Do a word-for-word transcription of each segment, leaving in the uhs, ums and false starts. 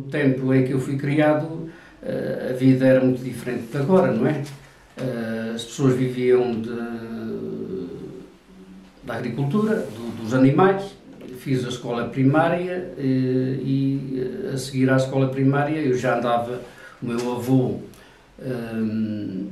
tempo em que eu fui criado, a vida era muito diferente de agora, não é? As pessoas viviam de, da agricultura, do, dos animais. Fiz a escola primária e, e a seguir à escola primária eu já andava, o meu avô, um,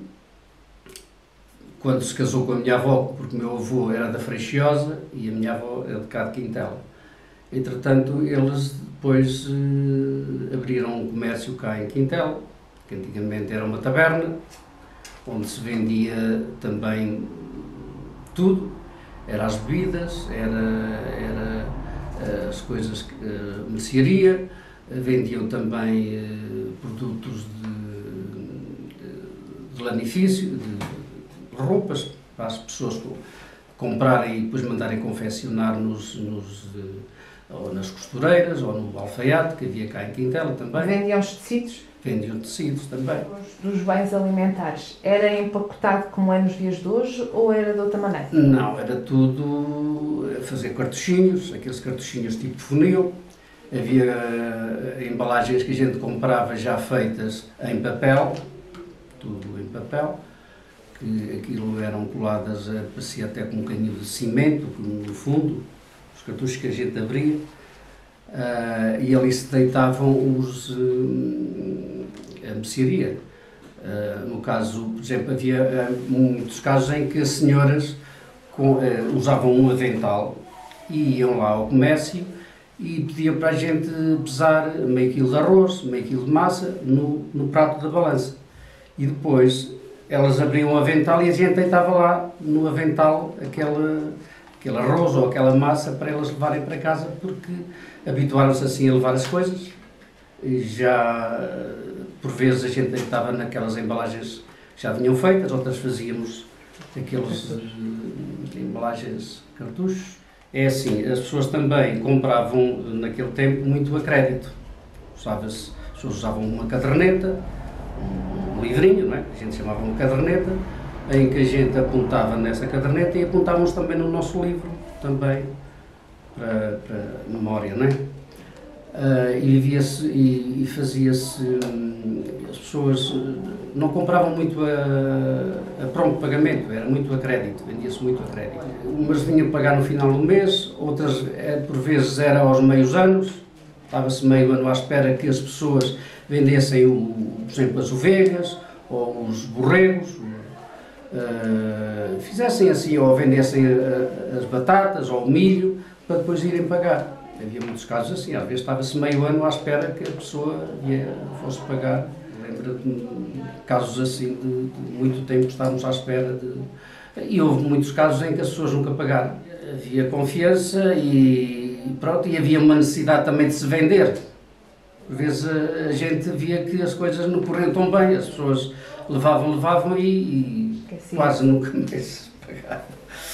quando se casou com a minha avó, porque o meu avô era da Freixiosa e a minha avó era de cá de Quintela. Entretanto, eles depois uh, abriram um comércio cá em Quintela, que antigamente era uma taberna, onde se vendia também tudo, era as bebidas, era, era uh, as coisas, uh, mercearia, uh, vendiam também uh, produtos de, de, de lanifício, de roupas para as pessoas comprarem e depois mandarem confeccionar nos, nos, ou nas costureiras ou no alfaiate que havia cá em Quintela também. Vendiam os tecidos? Vendiam tecidos também. Dos bens alimentares, era empacotado como é nos dias de hoje ou era de outra maneira? Não, era tudo a fazer cartuchinhos, aqueles cartuchinhos tipo funil. Havia uh, embalagens que a gente comprava já feitas em papel, tudo em papel. Que aquilo eram coladas, a, parecia até com um bocadinho de cimento no fundo, os cartuchos que a gente abria, uh, e ali se deitavam os, uh, a mercearia. Uh, no caso, por exemplo, havia uh, muitos casos em que as senhoras com, uh, usavam um avental e iam lá ao comércio e pediam para a gente pesar meio quilo de arroz, meio quilo de massa no, no prato da balança. E depois elas abriam o avental e a gente deitava lá no avental aquele, aquele arroz ou aquela massa para elas levarem para casa, porque habituaram-se assim a levar as coisas. E já, por vezes, a gente deitava naquelas embalagens que já vinham feitas, outras fazíamos aqueles uh, embalagens cartuchos. É assim, as pessoas também compravam, naquele tempo, muito a crédito. Usava-se, as pessoas usavam uma caderneta, um livrinho, não é? A gente chamava uma caderneta, em que a gente apontava nessa caderneta e apontávamos também no nosso livro, também, para, para memória, não é? Uh, e via-se e, e fazia-se, um, as pessoas não compravam muito a, a pronto pagamento, era muito a crédito, vendia-se muito a crédito. Umas vinham pagar no final do mês, outras, por vezes, era aos meios anos, estava-se meio ano à espera que as pessoas vendessem, o, por exemplo, as ovelhas ou os borregos, uh, fizessem assim, ou vendessem a, as batatas ou o milho, para depois irem pagar. Havia muitos casos assim, às vezes estava-se meio ano à espera que a pessoa ia, fosse pagar. Lembro de casos assim de, de muito tempo estávamos à espera de... E houve muitos casos em que as pessoas nunca pagaram. Havia confiança e pronto, e havia uma necessidade também de se vender. Por vezes a, a gente via que as coisas não corriam tão bem, as pessoas levavam, levavam e, e quase nunca mais se pagavam.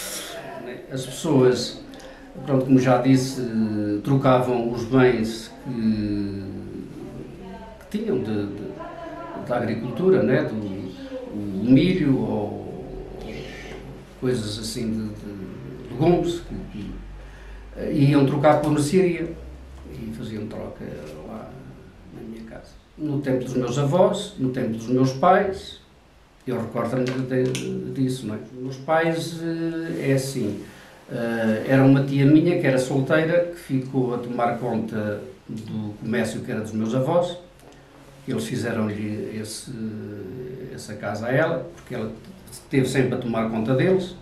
As pessoas... Pronto, como já disse, trocavam os bens que, que tinham de, de, da agricultura, né? do, o milho ou coisas assim de, de legumes, que, que iam trocar por mercearia e faziam troca lá na minha casa. No tempo dos meus avós, no tempo dos meus pais, eu recordo-me disso, não é? Os meus pais é assim. Uh, era uma tia minha que era solteira, que ficou a tomar conta do comércio que era dos meus avós. Eles fizeram-lhe esse, essa casa a ela, porque ela esteve sempre a tomar conta deles.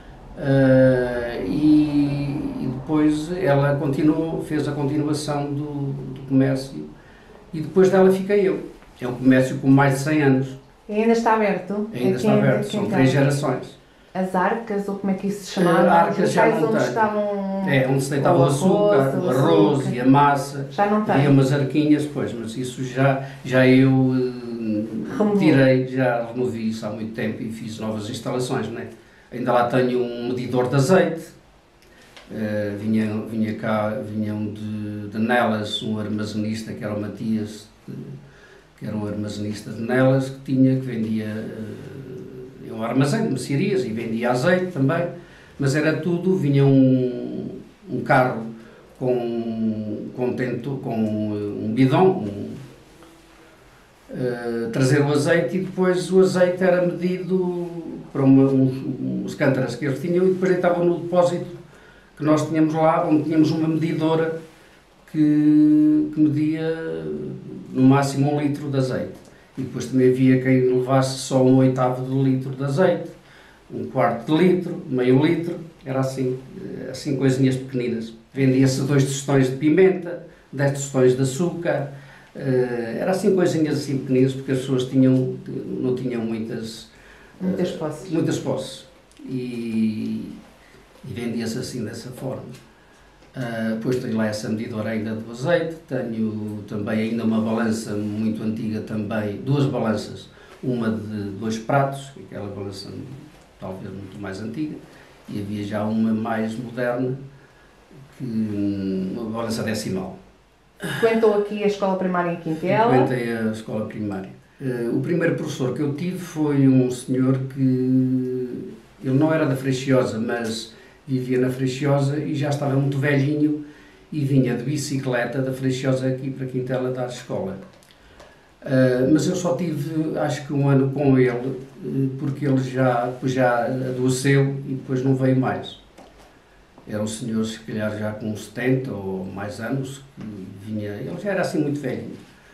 Uh, e, e depois ela continuou, fez a continuação do, do comércio e depois dela fiquei eu. É um comércio com mais de cem anos. E ainda está aberto? Ainda está aberto, são três gerações. As arcas, ou como é que isso se chamava? Uh, arcas já não onde tem. Estavam... É, onde se deitava o açúcar, o arroz e a massa. Já não tem. Havia umas arquinhas, pois, mas isso já, já eu uh, tirei, já removi isso há muito tempo e fiz novas instalações, não é? Ainda lá tenho um medidor de azeite, uh, vinha, vinha cá, vinham de, de Nelas, um armazenista que era o Matias, de, que era um armazenista de Nelas, que tinha, que vendia... Uh, um armazém de mercearias e vendia azeite também, mas era tudo, vinha um, um carro com, com, tento, com um bidão, um, trazer o azeite e depois o azeite era medido para uma, uns, uns cântaras que eles tinham e depois deitavam no depósito que nós tínhamos lá, onde tínhamos uma medidora que, que media no máximo um litro de azeite. E depois também havia quem levasse só um oitavo de litro de azeite, um quarto de litro, meio litro, era assim, assim coisinhas pequeninas. Vendia-se dois tostões de pimenta, dez tostões de açúcar, era assim coisinhas assim pequeninas, porque as pessoas tinham, não tinham muitas... Muitas posses. Muitas posses. E, e vendia-se assim dessa forma. Uh, depois tenho lá essa medidora ainda do azeite, tenho também ainda uma balança muito antiga também, duas balanças, uma de dois pratos, aquela balança talvez muito mais antiga, e havia já uma mais moderna, que, uma balança decimal. Frequentou aqui a escola primária em Quintela? Frequentei a escola primária. Uh, o primeiro professor que eu tive foi um senhor que, ele não era da Freixiosa, mas vivia na Freixiosa e já estava muito velhinho e vinha de bicicleta da Freixiosa aqui para Quintela dar escola. Uh, mas eu só tive, acho que um ano com ele, uh, porque ele já, depois já adoeceu e depois não veio mais. Era um senhor, se calhar, já com setenta ou mais anos, que vinha, ele já era assim muito velhinho.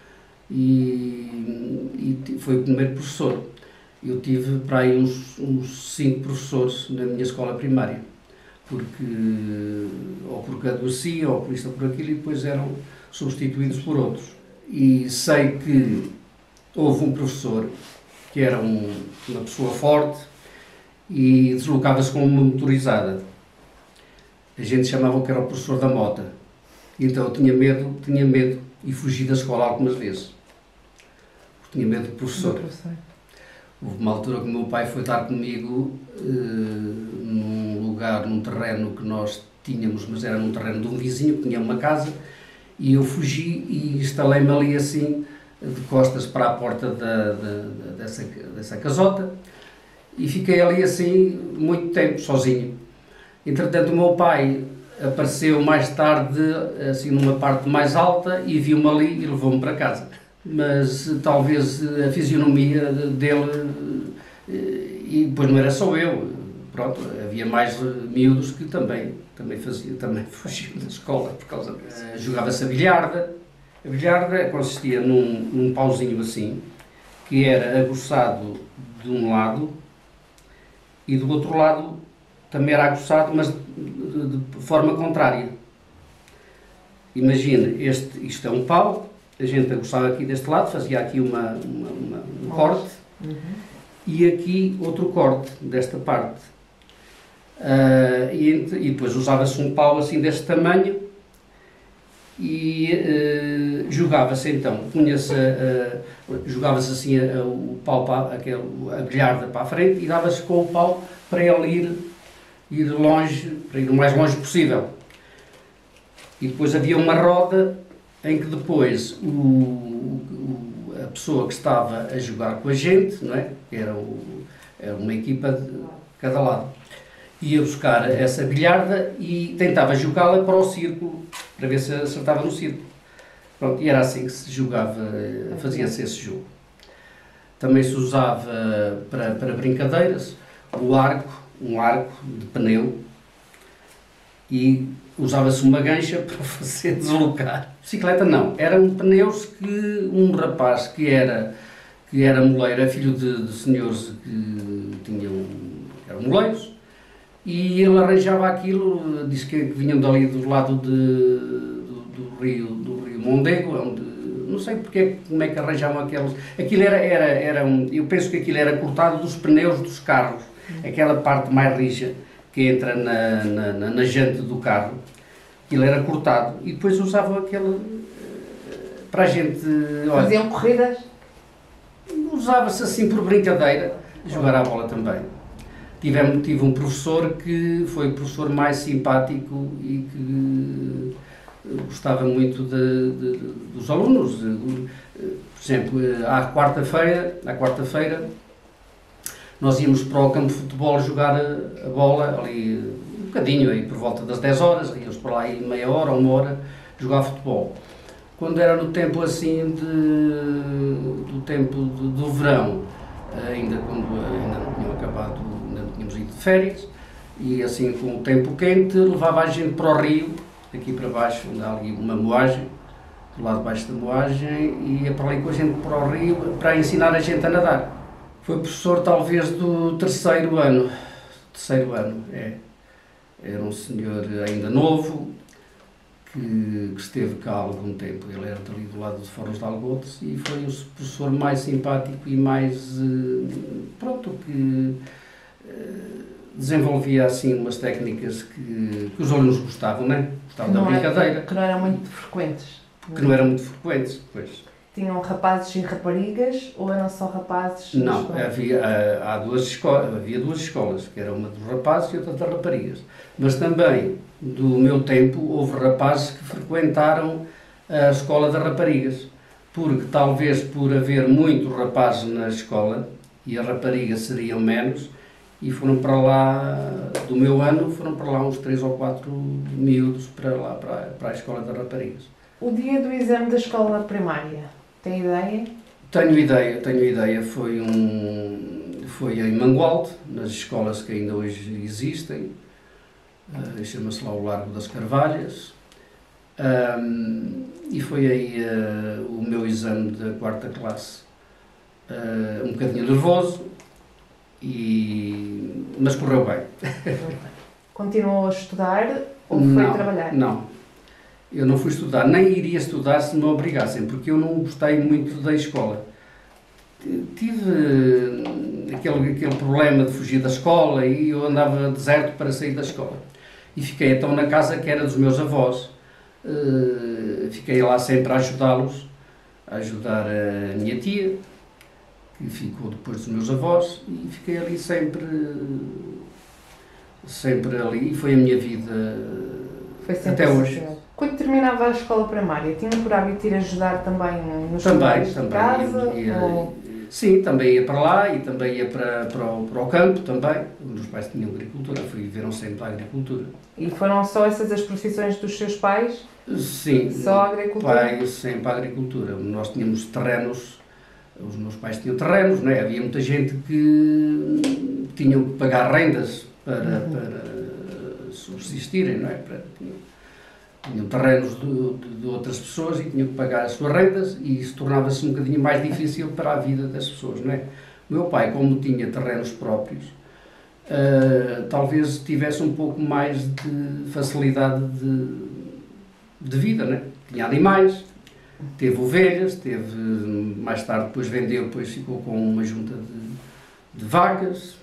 E, e foi o primeiro professor. Eu tive para aí uns, uns cinco professores na minha escola primária. Porque, ou porque adoecia, ou por isto ou por aquilo, e depois eram substituídos por outros. E sei que houve um professor que era um, uma pessoa forte e deslocava-se com uma motorizada. A gente chamava que era o professor da mota. Então eu tinha medo, tinha medo e fugi da escola algumas vezes. Porque tinha medo do professor. Do professor. Houve uma altura que o meu pai foi dar comigo uh, num lugar, num terreno que nós tínhamos, mas era num terreno de um vizinho que tinha uma casa, e eu fugi e instalei-me ali assim, de costas para a porta da, da, dessa, dessa casota, e fiquei ali assim muito tempo, sozinho. Entretanto, o meu pai apareceu mais tarde, assim numa parte mais alta, e viu-me ali e levou-me para casa. Mas talvez a fisionomia dele, e depois não era só eu, pronto, havia mais miúdos que também, também faziam, também fugiam da escola por causa disso. Uh, jogava-se a bilharda. A bilharda consistia num, num pauzinho assim, que era aguçado de um lado e do outro lado também era aguçado, mas de, de, de forma contrária. Imagina, este, isto é um pau, a gente aguçava aqui deste lado, fazia aqui uma, uma, uma, um corte, uhum. E aqui outro corte desta parte. Uh, e, e depois usava-se um pau assim deste tamanho e uh, jogava-se então, punha-se, uh, jogava-se assim uh, o pau, para, aquele, a bilharda para a frente e dava-se com o pau para ele ir, ir longe, para ir o mais longe possível. E depois havia uma roda em que depois o, o, a pessoa que estava a jogar com a gente, não é? Era, o, era uma equipa de cada lado, ia buscar essa bilharda e tentava jogá-la para o círculo, para ver se acertava no círculo. Pronto, e era assim que se jogava, fazia-se esse jogo. Também se usava para, para brincadeiras o arco, um arco de pneu, e usava-se uma gancha para fazer deslocar. Bicicleta não, eram pneus que um rapaz que era, que era moleiro, é filho de, de senhores que tinham, eram moleiros, e ele arranjava aquilo, disse que, que vinham dali do lado de, do, do, rio, do rio Mondego, onde, não sei porque, como é que arranjavam aqueles, aquilo era, era, era um, eu penso que aquilo era cortado dos pneus dos carros, aquela parte mais rija que entra na, na, na, na jante do carro, aquilo era cortado e depois usavam aquele para a gente... Olha, faziam corridas? Usava-se assim por brincadeira, jogar à bola também. Tive, tive um professor que foi o professor mais simpático e que gostava muito de, de, dos alunos. Por exemplo, à quarta-feira, à quarta-feira, nós íamos para o campo de futebol jogar a, a bola, ali um bocadinho, aí por volta das dez horas, íamos para lá aí meia hora, uma hora, jogar futebol. quando era no tempo assim de, do tempo de, do verão, ainda quando ainda não tinham acabado, ainda não tínhamos ido de férias, e assim com o tempo quente levava a gente para o rio, aqui para baixo, onde há ali uma moagem, do lado de baixo da moagem, e ia para ali com a gente para o rio para ensinar a gente a nadar. Foi professor talvez do terceiro ano, terceiro ano, é. Era um senhor ainda novo, que, que esteve cá há algum tempo. Ele era ali do lado de Foros de Algotes e foi o professor mais simpático e mais, pronto, que desenvolvia assim umas técnicas que, que os alunos gostavam, né? Gostavam da brincadeira. Que não eram muito frequentes. Que não eram muito frequentes, pois. Tinham rapazes e raparigas ou eram só rapazes? Não, havia, há duas escolas, havia duas escolas, que era uma dos rapazes e outra das raparigas. Mas também, do meu tempo, houve rapazes que frequentaram a escola das raparigas. Porque talvez por haver muitos rapazes na escola e as raparigas seriam menos, e foram para lá, do meu ano, foram para lá uns três ou quatro miúdos para lá, para, para a escola das raparigas. O dia do exame da escola primária, tem ideia? Tenho ideia, tenho ideia. Foi, um, foi em Mangualde, nas escolas que ainda hoje existem, uh, chama-se lá o Largo das Carvalhas, um, e foi aí uh, o meu exame da quarta classe. Uh, um bocadinho nervoso, e, mas correu bem. Continuou a estudar ou foi não, trabalhar? Não, eu não fui estudar, nem iria estudar se me obrigassem, porque eu não gostei muito da escola. Tive aquele, aquele problema de fugir da escola e eu andava deserto para sair da escola. E fiquei então na casa que era dos meus avós. Uh, fiquei lá sempre a ajudá-los, a ajudar a minha tia, que ficou depois dos meus avós, e fiquei ali sempre, sempre ali, e foi a minha vida foi sempre até hoje. Senhor. Quando terminava a escola primária, tinha por hábito ir ajudar também nos também, trabalhos também, de casa? Ia, ou... Sim, também ia para lá e também ia para, para, o, para o campo também. Os meus pais tinham agricultura, viveram sempre a agricultura. E foram só essas as profissões dos seus pais? Sim, só a agricultura? Pai, sempre a agricultura. Nós tínhamos terrenos, os meus pais tinham terrenos, não é? Havia muita gente que tinham que pagar rendas para, uhum. para subsistirem, não é? Para, tinham, tinham terrenos de, de, de outras pessoas e tinham que pagar as suas rendas, e isso tornava-se um bocadinho mais difícil para a vida das pessoas, não é? O meu pai, como tinha terrenos próprios, uh, talvez tivesse um pouco mais de facilidade de, de vida, não é? Tinha animais, teve ovelhas, teve, mais tarde depois vendeu, depois ficou com uma junta de, de vacas,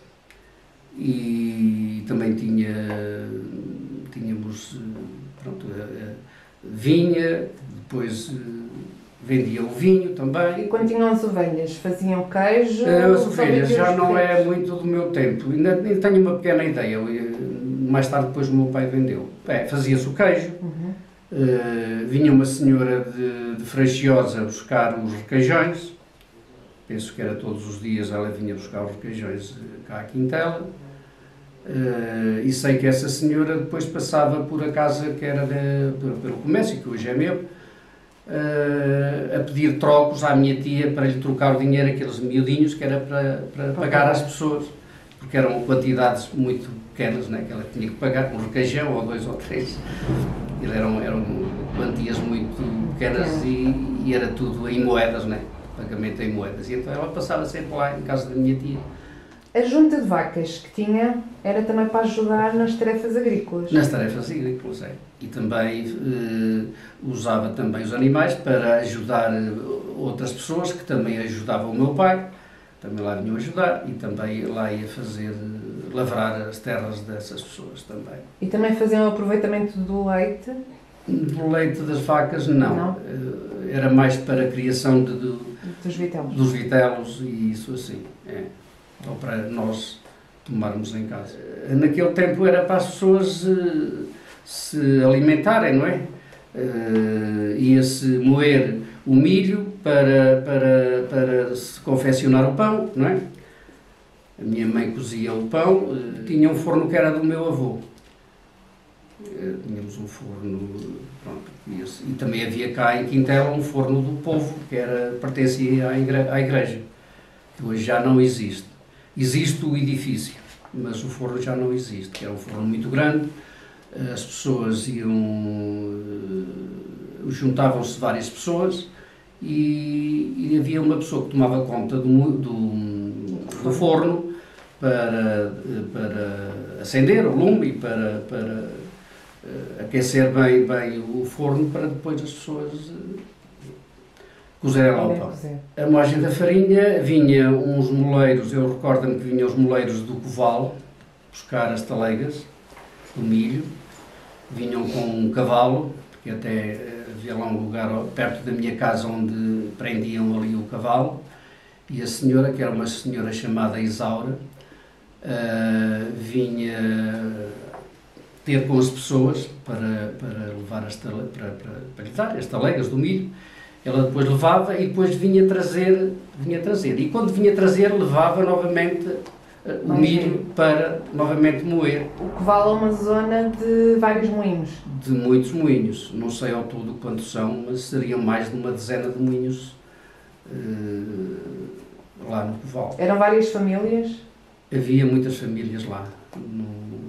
e também tinha, tínhamos, pronto, vinha, depois vendia o vinho também. E quando tinham as ovelhas, faziam queijo? As ovelhas já não é muito do meu tempo, ainda, ainda tenho uma pequena ideia, mais tarde depois o meu pai vendeu. É, fazia-se o queijo. Uhum. Uh, vinha uma senhora de, de Freixiosa buscar os requeijões, penso que era todos os dias, ela vinha buscar os requeijões cá à Quintela, uh, e sei que essa senhora depois passava por a casa que era de, pelo comércio, que hoje é meu, uh, a pedir trocos à minha tia para lhe trocar o dinheiro, aqueles miudinhos que era para, para pagar às pessoas, porque eram quantidades muito pequenas, né, que ela tinha que pagar um requeijão ou dois ou três. Eram, eram quantias muito pequenas e, e era tudo em moedas, né? Pagamento em moedas. E então ela passava sempre lá em casa da minha tia. A junta de vacas que tinha era também para ajudar nas tarefas agrícolas? Nas tarefas agrícolas, é. E também eh, usava também os animais para ajudar outras pessoas que também ajudavam o meu pai. Também lá vinham ajudar e também lá ia fazer, lavrar as terras dessas pessoas também. E também faziam o aproveitamento do leite? Do leite das vacas, não. não. Era mais para a criação de, de, dos vitelos. Dos vitelos e isso assim. É. Ou para nós tomarmos em casa. Naquele tempo era para as pessoas uh, se alimentarem, não é? Uh, ia-se moer o milho para, para, para se confeccionar o pão, não é? A minha mãe cozia o pão, uh, tinha um forno que era do meu avô. Tínhamos um forno, pronto, e, esse, e também havia cá em Quintela um forno do povo, que era, pertencia à igreja, à igreja, que hoje já não existe. Existe o edifício, mas o forno já não existe, que era um forno muito grande, as pessoas iam, juntavam-se várias pessoas e, e havia uma pessoa que tomava conta do, do, do forno para, para acender o lume e para, para aquecer bem, bem o forno para depois as pessoas cozerem lá o pão. A moagem da farinha vinha uns moleiros, eu recordo-me que vinham os moleiros do Coval buscar as taleigas do milho, vinham com um cavalo, porque até havia lá um lugar perto da minha casa onde prendiam ali o cavalo, e a senhora, que era uma senhora chamada Isaura, uh, vinha ter com as pessoas para, para levar as tale, para, para, para lhe dar as taleigas do milho. Ela depois levava e depois vinha trazer, vinha trazer. E quando vinha trazer, levava novamente uh, o milho para novamente moer. O Coval é uma zona de vários moinhos? De muitos moinhos. Não sei ao todo quantos são, mas seriam mais de uma dezena de moinhos uh, lá no Coval. Eram várias famílias? Havia muitas famílias lá. No,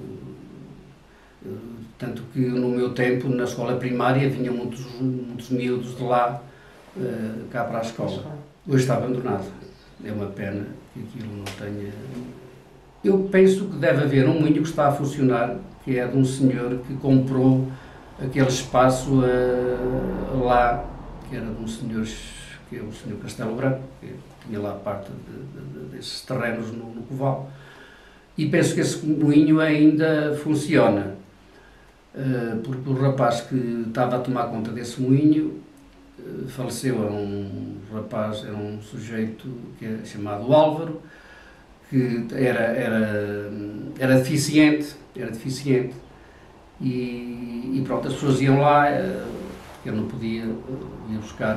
uh, tanto que no meu tempo, na escola primária, vinham muitos, muitos miúdos de lá uh, cá para a escola. Hoje está abandonado. É uma pena que aquilo não tenha... Eu penso que deve haver um moinho que está a funcionar, que é de um senhor que comprou aquele espaço uh, lá, que era de um senhor, que é o senhor Castelo Branco, que tinha lá parte de, de, desses terrenos no, no Coval. E penso que esse moinho ainda funciona, uh, porque o rapaz que estava a tomar conta desse moinho uh, faleceu. Era um rapaz, era um sujeito que é chamado Álvaro, que era, era, era deficiente, era deficiente e, e pronto, as pessoas iam lá, eu não podia ir buscar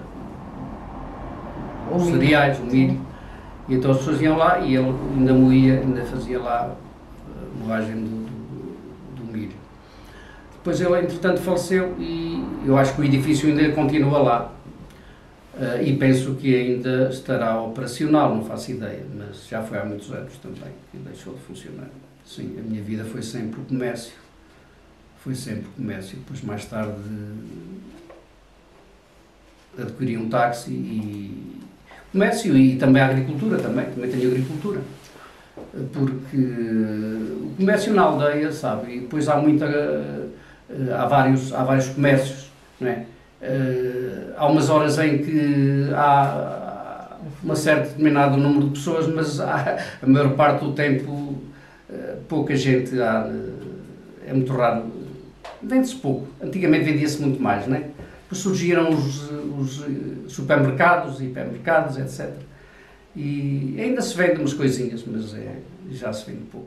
o os cereais, o milho, e então as pessoas iam lá e ele ainda moía, ainda fazia lá a moagem do, do, do milho. Depois ele, entretanto, faleceu e eu acho que o edifício ainda continua lá. Uh, e penso que ainda estará operacional, não faço ideia, mas já foi há muitos anos também que deixou de funcionar. Sim, a minha vida foi sempre o comércio, foi sempre o comércio. Depois, mais tarde, adquiri um táxi e comércio e também a agricultura, também, também tenho agricultura. Porque o comércio na aldeia, sabe, e depois há muita, há vários, há vários comércios, não é? Uh, há umas horas em que há um certo determinado número de pessoas, mas há, a maior parte do tempo uh, pouca gente há, uh, é muito raro, vende-se pouco, antigamente vendia-se muito mais, não é? Depois surgiram os, os supermercados, hipermercados, etcétera. E ainda se vende umas coisinhas, mas é, já se vende pouco.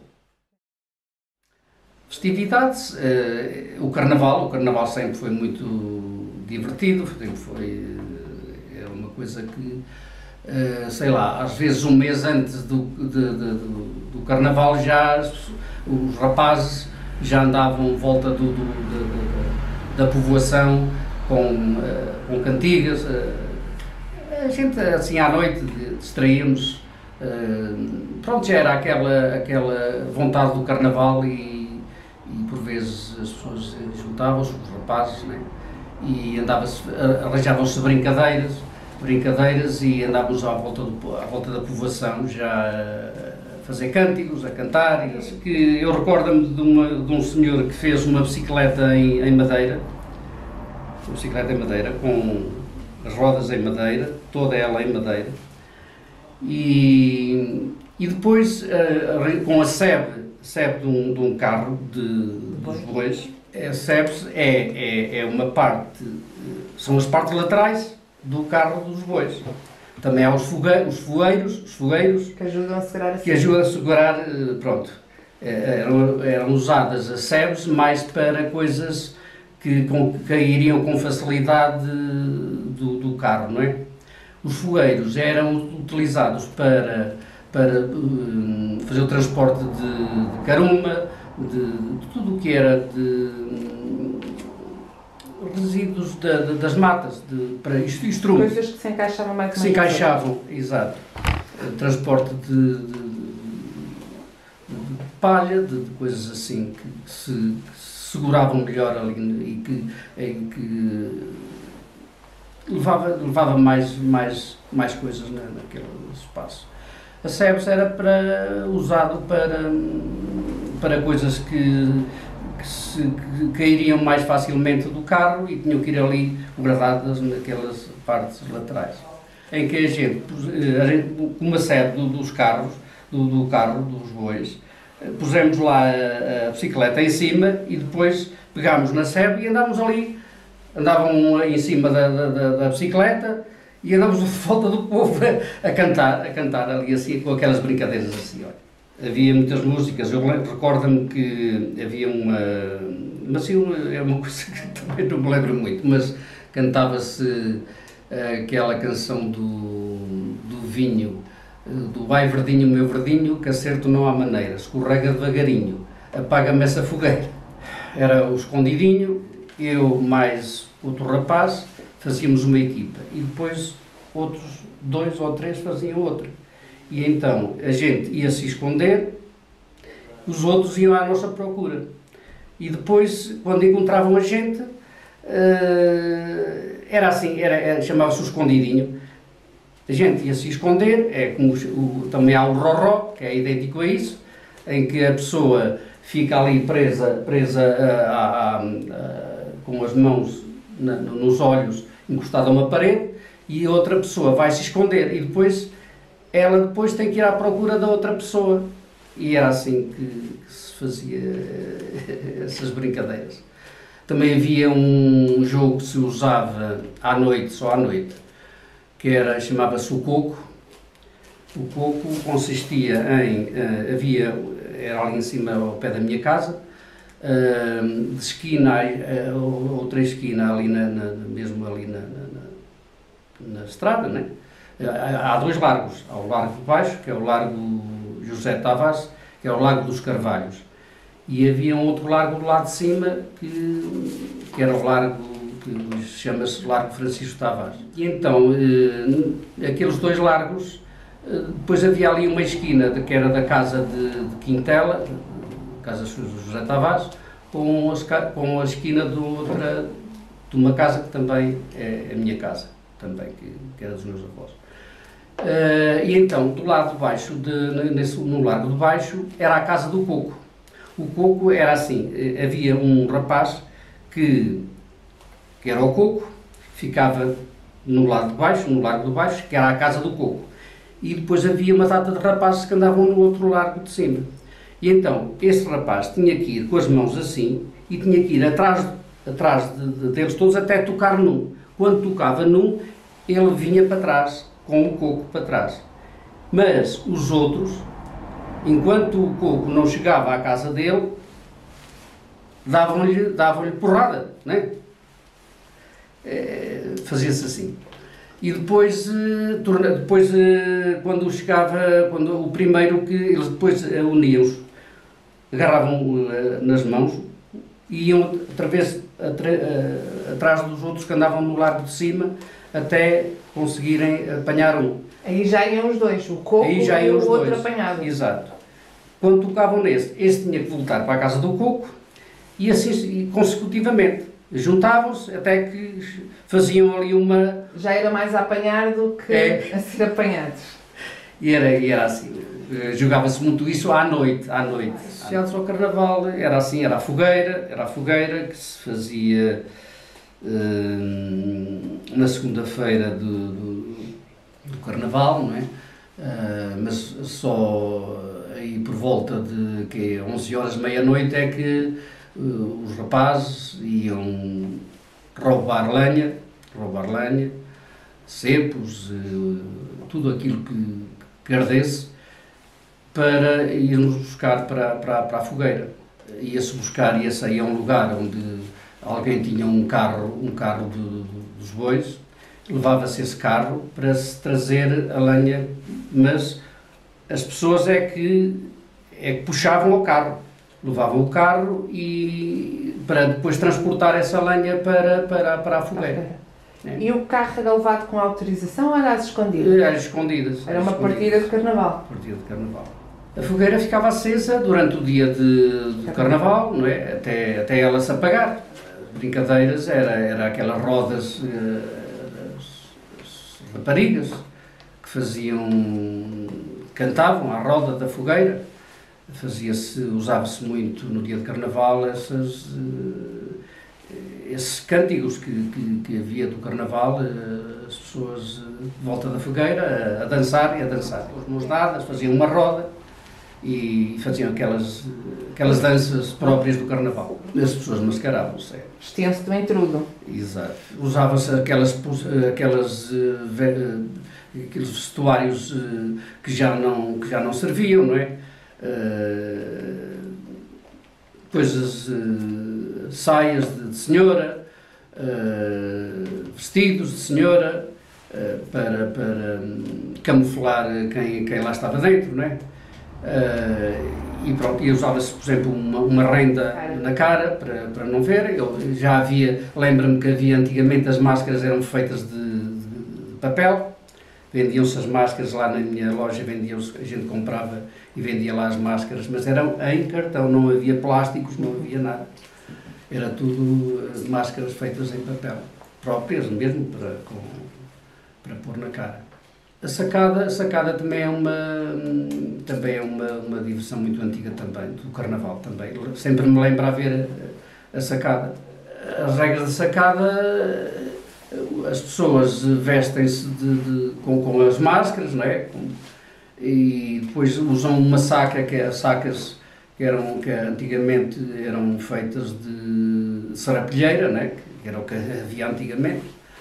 Festividades, uh, o Carnaval, o Carnaval sempre foi muito divertido, sempre foi, é uma coisa que, uh, sei lá, às vezes um mês antes do, de, de, do, do Carnaval já os rapazes já andavam volta do, do, de, de, da povoação com, uh, com cantigas, uh, a gente assim à noite distraíamos, uh, pronto, já era aquela, aquela vontade do Carnaval e, e por vezes as pessoas juntavam-se, os rapazes, né? E arranjavam-se brincadeiras, brincadeiras e andávamos à volta, do, à volta da povoação já a fazer cânticos, a cantar. E assim. Que eu recordo-me de, uma, de um senhor que fez uma bicicleta em, em madeira, uma bicicleta em madeira, com as rodas em madeira, toda ela em madeira, e, e depois com a sebe, sebe de um, de um carro de, dos bois. A sebes é, é, é uma parte, são as partes laterais do carro dos bois. Também há os, fogue, os fogueiros, os fogueiros que ajudam a segurar a que ajudam a segurar, pronto. Eram, eram usadas as sebes mais para coisas que com, cairiam com facilidade do, do carro, não é? Os fogueiros eram utilizados para, para um, fazer o transporte de, de caruma, de, de tudo o que era de resíduos de, de, das matas, de, para instrumentos. Coisas que se encaixavam mais que se encaixavam, exato. Transporte de, de, de palha, de, de coisas assim que se, que se seguravam melhor ali e que, em que levava, levava mais, mais, mais coisas na, naquele espaço. A SEBS era para, usado para, para coisas que, que, se, que cairiam mais facilmente do carro e tinham que ir ali gradadas naquelas partes laterais. Em que a gente, a gente com uma sede do, dos carros, do, do carro, dos bois, pusemos lá a, a bicicleta em cima e depois pegámos na sede e andámos ali, andavam em cima da, da, da bicicleta e andámos de volta do povo a, a cantar, a cantar ali assim, com aquelas brincadeiras assim, olha. Havia muitas músicas, eu recordo-me que havia uma, mas assim, é uma coisa que também não me lembro muito, mas cantava-se aquela canção do, do vinho, do vai verdinho, meu verdinho, que acerto não há maneira, escorrega devagarinho, apaga-me essa fogueira. Era o escondidinho, eu mais outro rapaz, fazíamos uma equipa e depois outros dois ou três faziam outra. E então a gente ia se esconder, os outros iam à nossa procura. E depois, quando encontravam a gente, era assim, era, era, chamava-se o escondidinho. A gente ia se esconder, é como o, também há o roró, que é idêntico a isso, em que a pessoa fica ali presa, presa a, a, a, a, com as mãos na, nos olhos, encostada a uma parede, e a outra pessoa vai se esconder e depois ela depois tem que ir à procura da outra pessoa. E era assim que, que se fazia essas brincadeiras. Também havia um jogo que se usava à noite, só à noite, que era, chamava-se o coco. O coco consistia em, uh, havia, era ali em cima ao pé da minha casa, uh, de esquina a uh, outra esquina, ali na, na, mesmo ali na, na, na estrada, né? Há, há dois largos, há o Largo de Baixo, que é o Largo José Tavares, que é o Largo dos Carvalhos, e havia um outro largo do lado de cima, que, que era o largo que chama-se Largo Francisco Tavares. E então, eh, aqueles dois largos, eh, depois havia ali uma esquina, de, que era da casa de, de Quintela, casa de José Tavares, com a, com a esquina de, outra, de uma casa que também é a minha casa, também, que, que era dos meus avós. Uh, e então, do lado de baixo, de, nesse, no Largo de Baixo, era a casa do Coco. O Coco era assim, havia um rapaz que, que era o Coco, ficava no lado de baixo, no Largo de Baixo, que era a casa do Coco. E depois havia uma data de rapazes que andavam no outro largo de cima. E então, esse rapaz tinha que ir com as mãos assim, e tinha que ir atrás, atrás de, de, deles todos até tocar num. Quando tocava num, ele vinha para trás, com o Coco para trás. Mas os outros, enquanto o Coco não chegava à casa dele, davam-lhe davam-lhe porrada, né? É, fazia-se assim. E depois, depois, quando chegava, quando o primeiro que eles depois uniam-se, agarravam nas mãos e iam outra vez atrás dos outros que andavam no largo de cima, até conseguirem apanhar um. Aí já iam os dois, o Coco e o outro apanhado. Exato. Quando tocavam nesse, esse tinha que voltar para a casa do Coco e assim consecutivamente. Juntavam-se até que faziam ali uma... Já era mais a apanhar do que é. a ser apanhados. E era, e era assim. Jogava-se muito isso à noite. À noite. Chegados ao Carnaval, era assim, era a fogueira, era a fogueira que se fazia... Uh, na segunda-feira do, do, do Carnaval, não é? Uh, mas só aí por volta de que, onze horas, meia-noite é que uh, os rapazes iam roubar lenha, roubar lenha, cepos, uh, tudo aquilo que, que ardesse, para irmos buscar para, para, para a fogueira. Ia-se buscar, ia sair a um lugar onde alguém tinha um carro, um carro de, de, dos bois, levava-se esse carro para se trazer a lenha, mas as pessoas é que, é que puxavam o carro. levavam o carro e para depois transportar essa lenha para, para, para a fogueira. É. E o carro era levado com autorização ou era às escondidas? Era escondidas. Era uma escondidas. partida de carnaval. Partida de carnaval. A fogueira ficava acesa durante o dia de, de carnaval, não é? Até, até ela se apagar. Brincadeiras, era, era aquelas rodas, as, as raparigas que faziam, cantavam à roda da fogueira. Fazia-se, usava-se muito no dia de carnaval essas, esses cânticos que, que, que havia do carnaval, as pessoas de volta da fogueira a, a dançar e a dançar, com as mãos dadas, faziam uma roda e faziam aquelas, aquelas danças próprias do carnaval. As pessoas mascaravam-se. É. Vestiam-se de intrudo. Exato. Usavam-se aquelas, aquelas, aqueles vestuários que já não, que já não serviam, não é? Uh, coisas, uh, saias de, de senhora, uh, vestidos de senhora, uh, para, para um, camuflar quem, quem lá estava dentro, não é? Uh, e pronto, e usava-se, por exemplo, uma, uma renda na cara para, para não ver. Eu já havia, lembro-me que havia antigamente as máscaras eram feitas de, de, de papel. Vendiam-se as máscaras lá na minha loja, vendiam-se, a gente comprava e vendia lá as máscaras, mas eram em cartão, não havia plásticos, não havia nada. Era tudo máscaras feitas em papel, próprias mesmo para, com, para pôr na cara. A sacada, a sacada também é uma, também é uma, uma diversão muito antiga também, do carnaval também. Sempre me lembro a ver a, a sacada. As regras da sacada, as pessoas vestem-se de, de, com, com as máscaras, não é? Com, e depois usam uma saca, que é sacas que, eram, que antigamente eram feitas de sarapilheira, não é? Que era o que havia antigamente.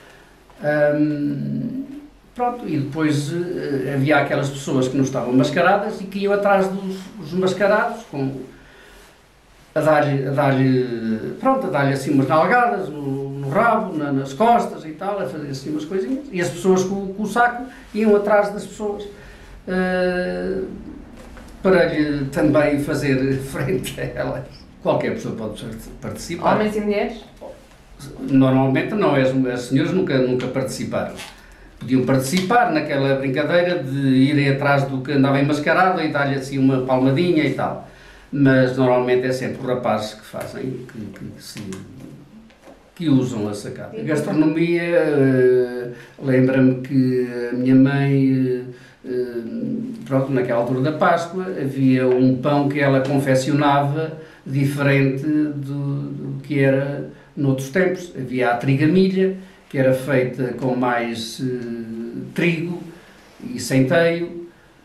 Hum, pronto, e depois uh, havia aquelas pessoas que não estavam mascaradas e que iam atrás dos, dos mascarados, com, a dar-lhe, a dar-lhe, pronto, a dar-lhe assim umas nalgadas no, no rabo, na, nas costas e tal, a fazer assim umas coisinhas. E as pessoas com, com o saco iam atrás das pessoas uh, para lhe também fazer frente a elas. Qualquer pessoa pode participar. Homens e mulheres? Normalmente não, as, as senhoras nunca, nunca participaram. Podiam participar naquela brincadeira de irem atrás do que andava enmascarado e dar-lhe assim uma palmadinha e tal. Mas normalmente é sempre os rapazes que fazem, que, que, se, que usam a sacada. A gastronomia, uh, lembra-me que a minha mãe, uh, pronto, naquela altura da Páscoa, havia um pão que ela confeccionava diferente do, do que era noutros tempos. Havia a trigamilha, que era feita com mais uh, trigo e centeio,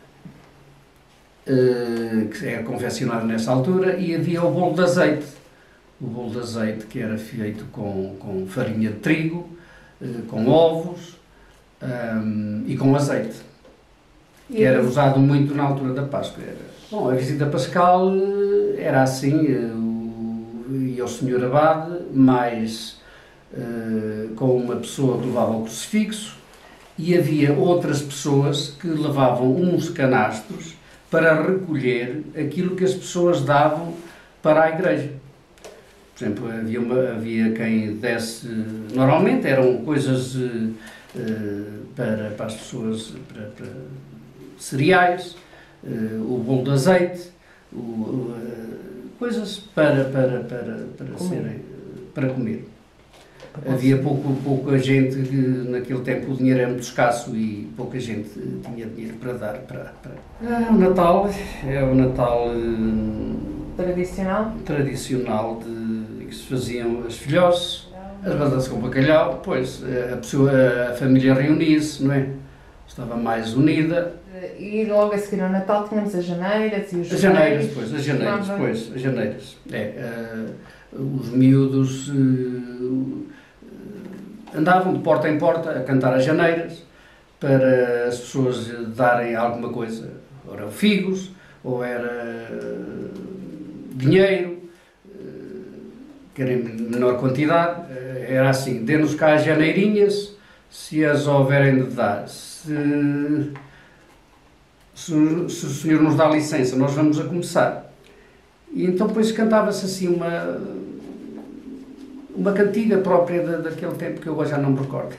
Uh, que era confeccionado nessa altura, e havia o bolo de azeite, o bolo de azeite que era feito com, com farinha de trigo, uh, com ovos um, e com azeite, que era usado muito na altura da Páscoa. Era. Bom, a visita pascal uh, era assim, uh, ia o senhor abade, mais uh, com uma pessoa que levava o crucifixo, e havia outras pessoas que levavam uns canastros para recolher aquilo que as pessoas davam para a igreja. Por exemplo, havia, uma, havia quem desse, normalmente eram coisas uh, para, para as pessoas, para, para cereais, uh, o bolo de azeite, o, uh, coisas para, para, para, para, comer. Serem, para comer. Havia pouco, pouca gente, que naquele tempo o dinheiro era muito escasso e pouca gente tinha dinheiro para dar para... para... Ah, o Natal é o Natal... Tradicional? Tradicional, de que se faziam as filhoses, as batatas com bacalhau, pois a, pessoa, a família reunia-se, não é? Estava mais unida. E logo a seguir ao Natal tínhamos as janeiras e os As janeiras, pois, as janeiras, pois, as janeiras. É, uh, os miúdos... Uh, andavam de porta em porta a cantar as janeiras para as pessoas darem alguma coisa, ou eram figos, ou era dinheiro, que era em menor quantidade. Era assim, dê-nos cá as janeirinhas, se as houverem de dar. Se, se, se o senhor nos dá licença, nós vamos a começar. E então depois cantava-se assim uma, uma cantiga própria da, daquele tempo que eu agora já não me recordo.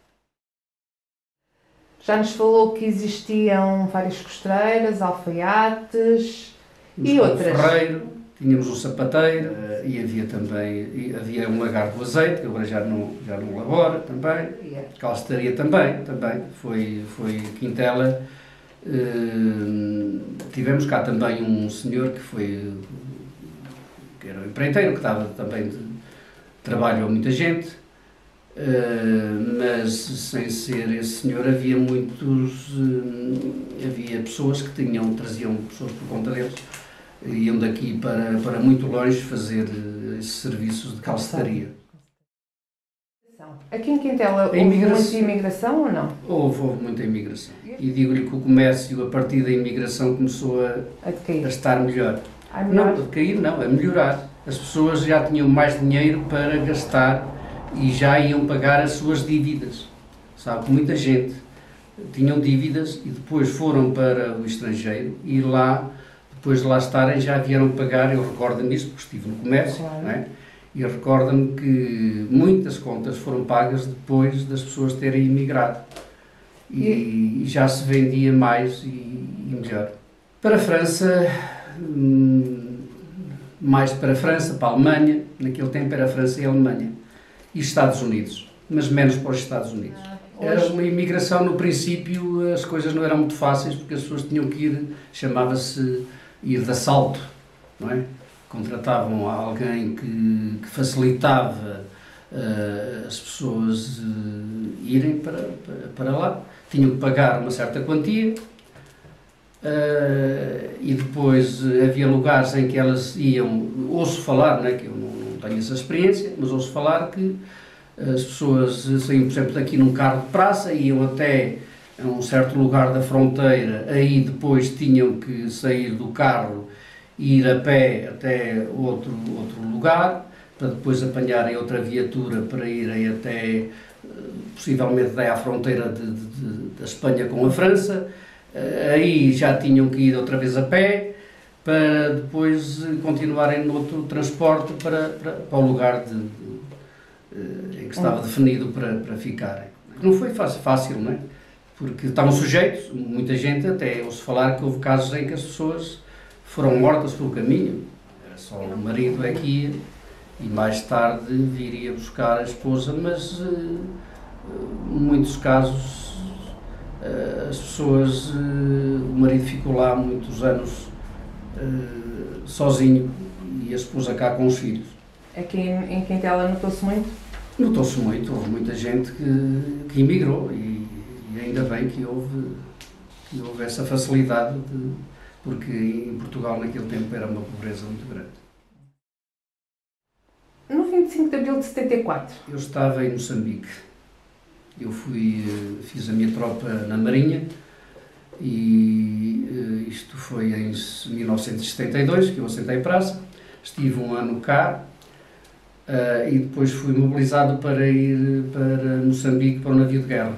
Já nos falou que existiam várias costureiras, alfaiates e outras. Ferreiro, tínhamos um sapateiro e havia também e havia um lagar do azeite, que agora já não, já não labora também. Calcetaria também, também. Foi, foi Quintela. Uh, tivemos cá também um senhor que foi, que era um empreiteiro, que estava também de trabalho a muita gente, uh, mas sem ser esse senhor havia muitos, uh, havia pessoas que tinham, traziam pessoas por conta deles, iam daqui para, para muito longe fazer esses serviços de calcetaria. Aqui em Quintela houve muita imigração ou não? Houve, houve muita imigração. E digo-lhe que o comércio, a partir da imigração, começou a, a, a estar melhor. A melhor. Não, a cair não, a melhorar. As pessoas já tinham mais dinheiro para gastar e já iam pagar as suas dívidas. Sabe, muita gente tinham dívidas e depois foram para o estrangeiro e lá, depois de lá estarem, já vieram pagar. Eu recordo-me disso porque estive no comércio, claro. Não é? E recordo-me que muitas contas foram pagas depois das pessoas terem imigrado. E, e já se vendia mais e, e melhor. Para a França, mais para a França, para a Alemanha, naquele tempo era a França e a Alemanha. E Estados Unidos, mas menos para os Estados Unidos. Era uma imigração, no princípio, as coisas não eram muito fáceis, porque as pessoas tinham que ir, chamava-se ir de assalto, não é? Contratavam alguém que, que facilitava uh, as pessoas uh, irem para, para, para lá. Tinham que pagar uma certa quantia uh, e depois uh, havia lugares em que elas iam, ouço falar, não é, que eu não, não tenho essa experiência, mas ouço falar que as pessoas saíam, por exemplo, daqui num carro de praça, iam até a um certo lugar da fronteira, aí depois tinham que sair do carro ir a pé até outro, outro lugar, para depois apanharem outra viatura para irem até, possivelmente até à fronteira de, de, da Espanha com a França. Aí já tinham que ir outra vez a pé, para depois continuarem no outro transporte para, para, para o lugar de, de, em que estava definido para, para ficarem. Não foi fácil, fácil, não é? Porque estavam sujeitos, muita gente, até ouço falar que houve casos em que as pessoas foram mortas pelo caminho. Era só o marido é que ia e mais tarde viria buscar a esposa, mas uh, em muitos casos uh, as pessoas, uh, o marido ficou lá muitos anos uh, sozinho e a esposa cá com os filhos. Aqui em Quintela notou-se muito? Notou-se muito, houve muita gente que, que imigrou e, e ainda bem que houve, que houve essa facilidade de, porque em Portugal naquele tempo era uma pobreza muito grande. No vinte e cinco de abril de setenta e quatro? Eu estava em Moçambique. Eu fui, fiz a minha tropa na Marinha e isto foi em mil novecentos e setenta e dois, que eu assentei praça. Estive um ano cá e depois fui mobilizado para ir para Moçambique para o navio de guerra.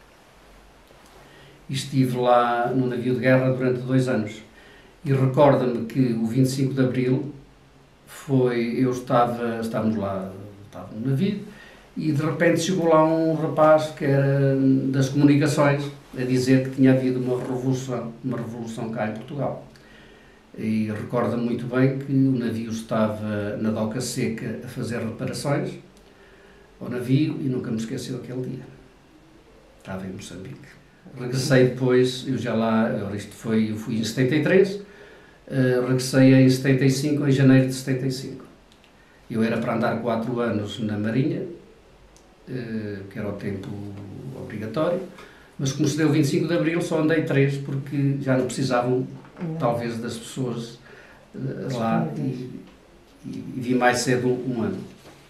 E estive lá no navio de guerra durante dois anos. E recorda-me que o vinte e cinco de abril foi, eu estava, estávamos lá, estava no navio, e de repente chegou lá um rapaz que era das comunicações a dizer que tinha havido uma revolução, uma revolução cá em Portugal. E recorda-me muito bem que o navio estava na doca seca a fazer reparações ao navio e nunca me esqueci daquele dia. Estava em Moçambique. Regressei depois, eu já lá, isto foi, eu fui em setenta e três, uh, regressei em setenta e cinco, em janeiro de setenta e cinco. Eu era para andar quatro anos na Marinha, uh, que era o tempo obrigatório, mas como se deu vinte e cinco de abril só andei três, porque já não precisavam, talvez, das pessoas uh, lá e, e, e vi mais cedo um ano.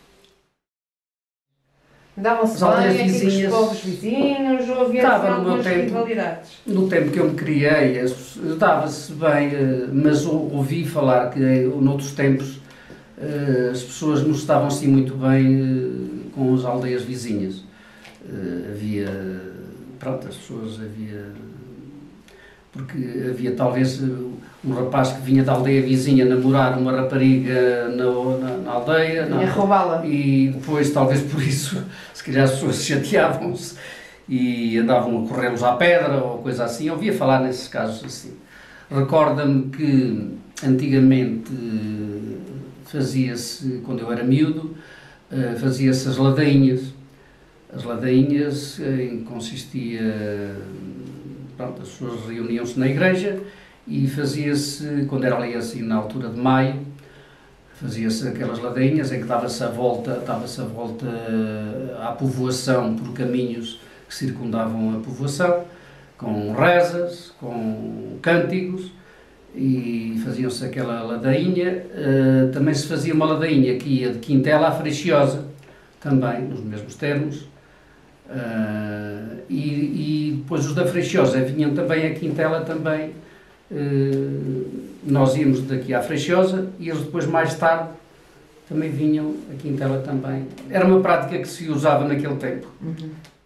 Davam-se bem aqui com os povos vizinhos ou havia algumas rivalidades? No tempo que eu me criei, dava-se bem, mas ouvi falar que noutros tempos as pessoas não estavam assim muito bem com as aldeias vizinhas. Havia, pronto, as pessoas havia porque havia talvez um rapaz que vinha da aldeia vizinha namorar uma rapariga na, na, na aldeia. E a roubá-la. E depois, talvez por isso, se calhar as pessoas chateavam-se e andavam a corrê-los à pedra ou coisa assim. Eu ouvia falar nesses casos assim. Recorda-me que antigamente fazia-se, quando eu era miúdo, fazia-se as ladainhas. As ladainhas em que consistia, pronto, as pessoas reuniam-se na igreja e fazia-se, quando era ali assim na altura de maio, fazia-se aquelas ladainhas em que dava-se a volta, dava-se a volta à povoação por caminhos que circundavam a povoação, com rezas, com cânticos, e faziam-se aquela ladainha. Uh, também se fazia uma ladainha que ia de Quintela à Freixosa, também, nos mesmos termos, uh, e, e depois os da Freixosa vinham também a Quintela também. Uh, nós íamos daqui à Freixosa e eles depois, mais tarde, também vinham a Quintela também. Era uma prática que se usava naquele tempo. Uhum.